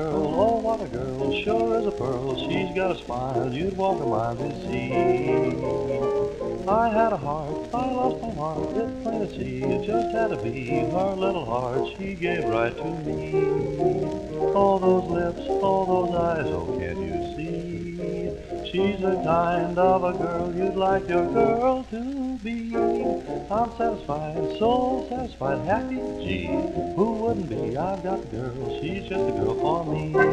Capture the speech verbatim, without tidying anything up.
girl, oh what a girl, sure as a pearl. She's got a smile you'd walk a mile to see. I had a heart, I lost my heart, it's plain to see. It just had to be her little heart she gave right to me. Oh those lips, oh those eyes, oh can't you see? She's the kind of a girl you'd like your girl to be. I'm satisfied, so satisfied, happy, gee, who wouldn't be? I've got the girl, she's just a girl for me.